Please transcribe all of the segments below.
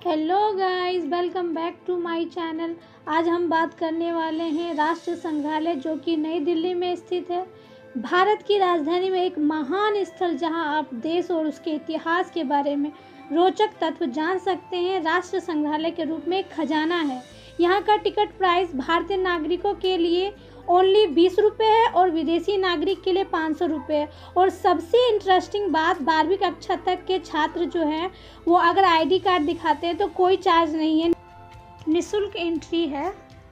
Hello guys, welcome back to my channel. आज हम बात करने वाले हैं राष्ट्रीय संग्रहालय जो कि नई दिल्ली में स्थित है। भारत की राजधानी में एक महान स्थल जहां आप देश और उसके इतिहास के बारे में रोचक तत्व जान सकते हैं। राष्ट्रीय संग्रहालय के रूप में एक खजाना है। यहाँ का टिकट प्राइस भारतीय नागरिकों के लिए ओनली 20 रुपये है और विदेशी नागरिक के लिए 500 रुपये है। और सबसे इंटरेस्टिंग बात, 12वीं कक्षा तक के छात्र जो हैं वो अगर आईडी कार्ड दिखाते हैं तो कोई चार्ज नहीं है, निःशुल्क एंट्री है।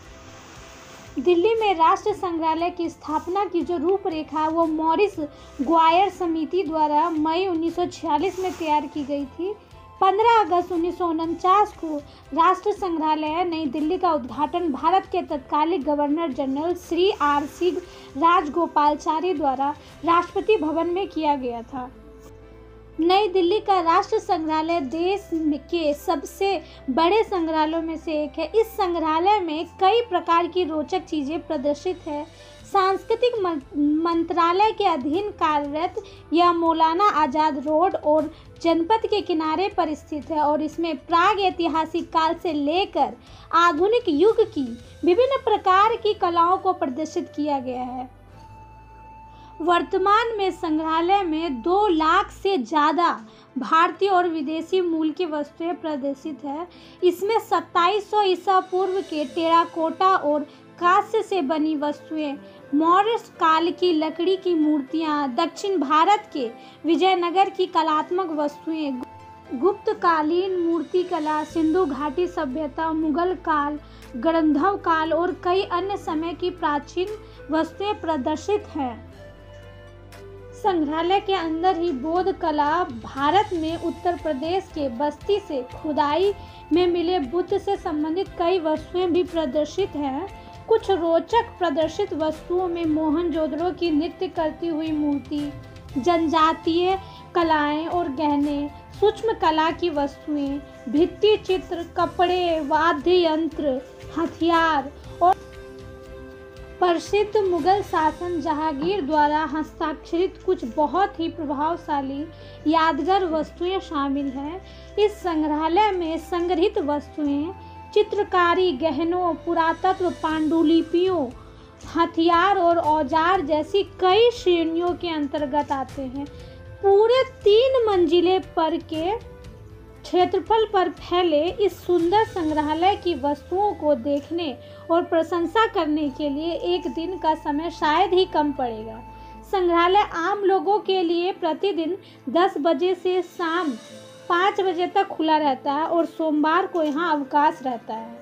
दिल्ली में राष्ट्रीय संग्रहालय की स्थापना की जो रूपरेखा वो मॉरिस ग्वायर समिति द्वारा मई 1946 में तैयार की गई थी। 15 अगस्त 1949 को राष्ट्रीय संग्रहालय नई दिल्ली का उद्घाटन भारत के तत्कालीन governor general Shri R.C. Rajagopalachari द्वारा राष्ट्रपति भवन में किया गया था। नई दिल्ली का राष्ट्रीय संग्रहालय देश के सबसे बड़े संग्रहालयों में से एक है। इस संग्रहालय में कई प्रकार की रोचक चीज़ें प्रदर्शित है। सांस्कृतिक मंत्रालय के अधीन कार्यरत यह मौलाना आज़ाद रोड और जनपथ के किनारे पर स्थित है और इसमें प्राग ऐतिहासिक काल से लेकर आधुनिक युग की विभिन्न प्रकार की कलाओं को प्रदर्शित किया गया है। वर्तमान में संग्रहालय में 2 लाख से ज़्यादा भारतीय और विदेशी मूल की वस्तुएं प्रदर्शित है। इसमें 2700 ईसा पूर्व के टेराकोटा और कांस्य से बनी वस्तुएं, मौर्य काल की लकड़ी की मूर्तियां, दक्षिण भारत के विजयनगर की कलात्मक वस्तुएं, गुप्तकालीन मूर्तिकला, सिंधु घाटी सभ्यता, मुगल काल, गंधर्व काल और कई अन्य समय की प्राचीन वस्तुएं प्रदर्शित हैं। संग्रहालय के अंदर ही बौद्ध कला, भारत में उत्तर प्रदेश के बस्ती से खुदाई में मिले बुद्ध से संबंधित कई वस्तुएं भी प्रदर्शित हैं। कुछ रोचक प्रदर्शित वस्तुओं में मोहनजोदड़ो की नृत्य करती हुई मूर्ति, जनजातीय कलाएं और गहने, सूक्ष्म कला की वस्तुएं, भित्ति चित्र, कपड़े, वाद्य यंत्र, हथियार और प्रसिद्ध मुगल शासक जहांगीर द्वारा हस्ताक्षरित कुछ बहुत ही प्रभावशाली यादगार वस्तुएं शामिल हैं। इस संग्रहालय में संग्रहित वस्तुएं चित्रकारी, गहनों, पुरातत्व, पांडुलिपियों, हथियार और औजार जैसी कई श्रेणियों के अंतर्गत आते हैं। पूरे 3 मंजिले पर के क्षेत्रफल पर फैले इस सुंदर संग्रहालय की वस्तुओं को देखने और प्रशंसा करने के लिए एक दिन का समय शायद ही कम पड़ेगा। संग्रहालय आम लोगों के लिए प्रतिदिन 10 बजे से शाम 5 बजे तक खुला रहता है और सोमवार को यहाँ अवकाश रहता है।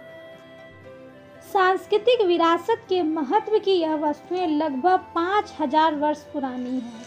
सांस्कृतिक विरासत के महत्व की यह वस्तुएं लगभग 5000 वर्ष पुरानी हैं।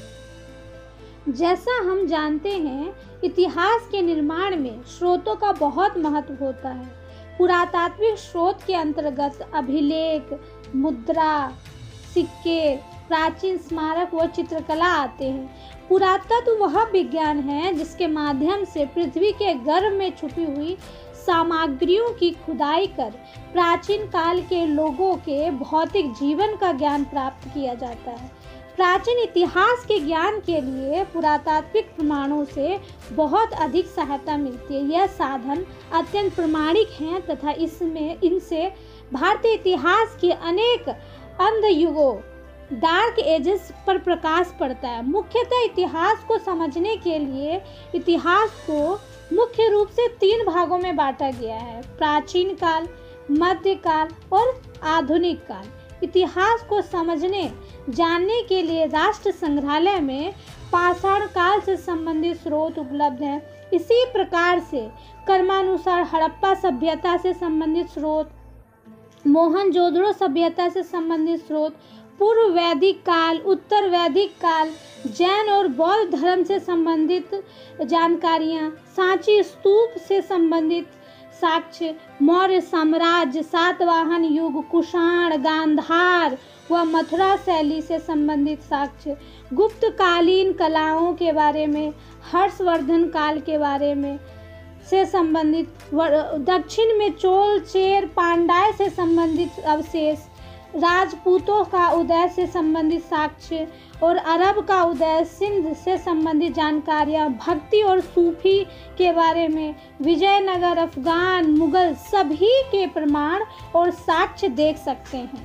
जैसा हम जानते हैं, इतिहास के निर्माण में स्रोतों का बहुत महत्व होता है। पुरातात्विक स्रोत के अंतर्गत अभिलेख, मुद्रा, सिक्के, प्राचीन स्मारक व चित्रकला आते हैं। पुरातत्व वह विज्ञान है जिसके माध्यम से पृथ्वी के गर्भ में छुपी हुई सामग्रियों की खुदाई कर प्राचीन काल के लोगों के भौतिक जीवन का ज्ञान प्राप्त किया जाता है। प्राचीन इतिहास के ज्ञान के लिए पुरातात्विक प्रमाणों से बहुत अधिक सहायता मिलती है। यह साधन अत्यंत प्रामाणिक हैं तथा इनसे भारतीय इतिहास के अनेक अंध युगों, डार्क एजेस पर प्रकाश पड़ता है। मुख्यतः इतिहास को समझने के लिए इतिहास को मुख्य रूप से 3 भागों में बांटा गया है: प्राचीन काल, मध्यकाल और आधुनिक काल। इतिहास को समझने जानने के लिए राष्ट्रीय संग्रहालय में पाषाण काल से संबंधित स्रोत उपलब्ध हैं। इसी प्रकार से क्रमानुसार हड़प्पा सभ्यता से संबंधित स्रोत, मोहनजोदड़ो सभ्यता से संबंधित स्रोत, पूर्व वैदिक काल, उत्तर वैदिक काल, जैन और बौद्ध धर्म से संबंधित जानकारियाँ, सांची स्तूप से संबंधित साक्ष्य, मौर्य साम्राज्य, सातवाहन युग, कुषाण, गांधार व मथुरा शैली से संबंधित साक्ष्य, गुप्तकालीन कलाओं के बारे में, हर्षवर्धन काल के बारे में से संबंधित, दक्षिण में चोल, चेर, पांड्य से संबंधित अवशेष, राजपूतों का उदय से संबंधित साक्ष्य और अरब का उदय, सिंध से संबंधित जानकारियाँ, भक्ति और सूफी के बारे में विजयनगर, अफगान, मुगल सभी के प्रमाण और साक्ष्य देख सकते हैं।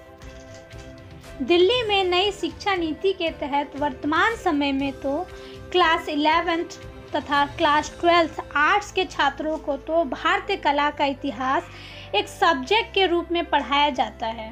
दिल्ली में नई शिक्षा नीति के तहत वर्तमान समय में तो क्लास 11th तथा क्लास 12th आर्ट्स के छात्रों को तो भारतीय कला का इतिहास एक सब्जेक्ट के रूप में पढ़ाया जाता है।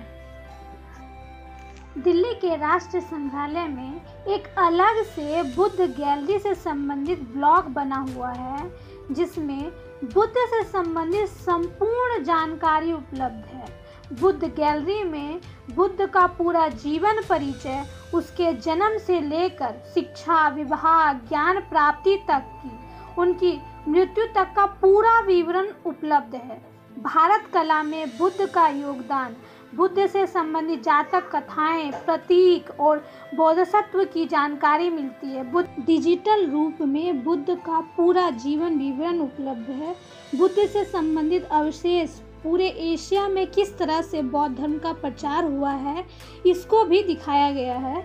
दिल्ली के राष्ट्रीय संग्रहालय में एक अलग से बुद्ध गैलरी से संबंधित ब्लॉक बना हुआ है, जिसमें बुद्ध से संबंधित संपूर्ण जानकारी उपलब्ध है। बुद्ध गैलरी में बुद्ध का पूरा जीवन परिचय, उसके जन्म से लेकर शिक्षा, विवाह, ज्ञान प्राप्ति तक की उनकी मृत्यु तक का पूरा विवरण उपलब्ध है। भारत कला में बुद्ध का योगदान, बुद्ध से संबंधित जातक कथाएं, प्रतीक और बोधिसत्व की जानकारी मिलती है। बुद्ध डिजिटल रूप में बुद्ध का पूरा जीवन विवरण उपलब्ध है। बुद्ध से संबंधित अवशेष पूरे एशिया में किस तरह से बौद्ध धर्म का प्रचार हुआ है, इसको भी दिखाया गया है।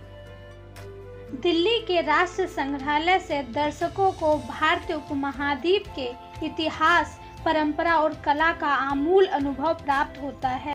दिल्ली के राष्ट्रीय संग्रहालय से दर्शकों को भारतीय उपमहाद्वीप के इतिहास, परंपरा और कला का आमूल अनुभव प्राप्त होता है।